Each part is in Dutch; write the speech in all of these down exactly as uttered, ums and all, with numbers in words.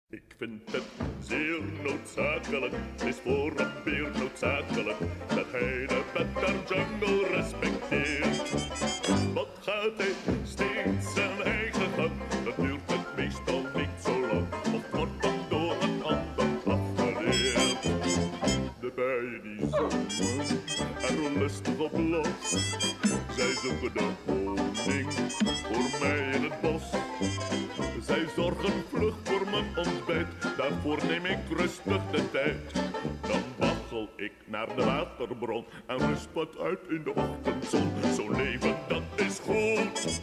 Ik vind het zeer noodzakelijk, het is voor een beer noodzakelijk, dat hij de Better Jungle respecteert. Wat gaat hij steeds zijn eigen gang, dat duurt het meestal niet zo lang, of wordt dan door een ander afgeleerd. De bijen die zoomen er lustig op los, zij zoeken de honing voor mij in het bos. Zij zorgen vlug voor mijn ontbijt, daarvoor neem ik rustig de tijd. Dan waggel ik naar de waterbron en rust wat uit in de ochtendzon. Zo'n leven, dat is goed.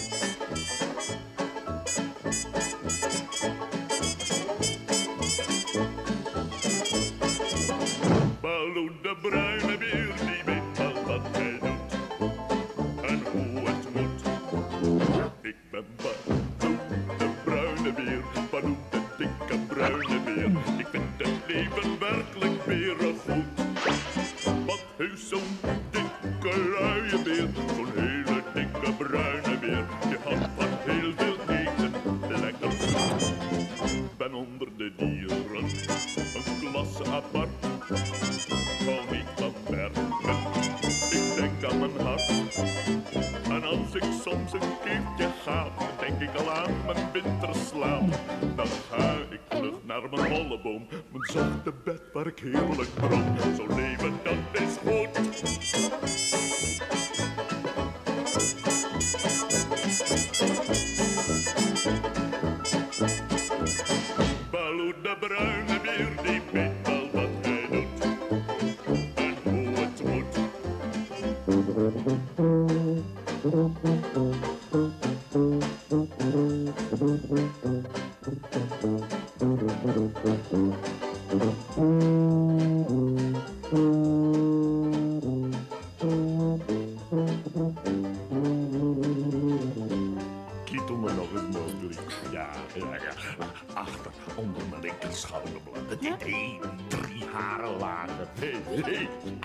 Baloo de bruine beer, die weet wel wat hij doet en hoe het moet. Ik ben Baloo de bruine beer, Baloo de dikke bruine beer. Ik vind het leven werkelijk berengoed. Wat heeft zo'n dikke luie beer, zo'n hele dikke bruine beer. Die houdt van heel veel eten, lekker zoet. Ben onder de dieren een klasse apart. Hou niet van bergen, ik denk aan mijn hart. En als ik soms een keertje ga, denk ik al aan mijn winterslaap. Dan ga ik vlug naar mijn holleboom, mijn zachte bed waar ik heerlijk droom. Zo'n leven, dat is goed. Baloo de bruine beer, die weet wel wat hij doet en hoe het moet. Kietel me nog eens mogelijk. Ja, ja, ja. Achter, onder mijn linker schouderblad. Het heeft één, drie haren lagen. Hé, hé.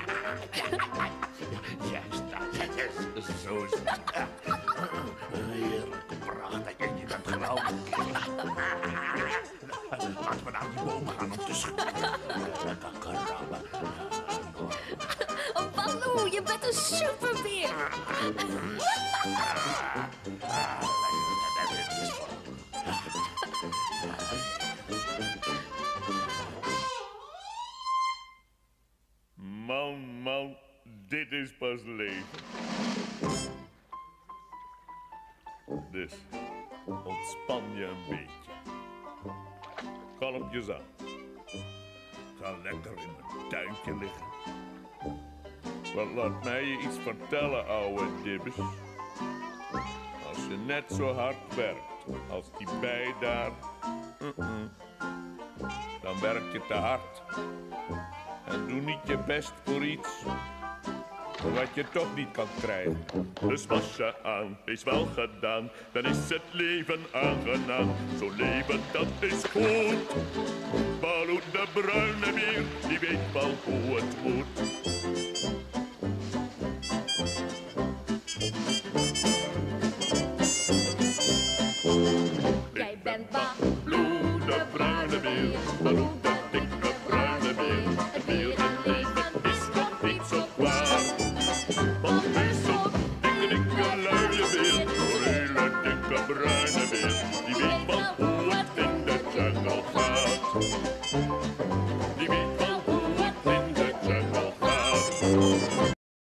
Ja, juist, dat is zo. Heerlijk, prachtig. Je bent geweldig. Laten we naar die boom gaan om te schudden. Oh, Baloo, je bent een superbeer. Man, man, dit is pas leven. Dus, ontspan je een beetje. Kalmpjes aan. Ga lekker in mijn tuintje liggen. Wat laat mij je iets vertellen, ouwe dibbes. Als je net zo hard werkt als die bij daar, uh-uh, dan werk je te hard. En doe niet je best voor iets wat je toch niet kan krijgen. Dus was je aan, is wel gedaan, dan is het leven aangenaam. Zo'n leven, dat is goed. Baloo de bruine beer, die weet wel hoe het moet. Jij bent Baloo de bruine beer, Baloo de dikke bruine beer. Het berenleven is nog niet zo klaar. Want hij is zo'n dikke, dikke luie beer, zo'n hele dikke bruine beer. Die weet wel hoe het in de jungle gaat.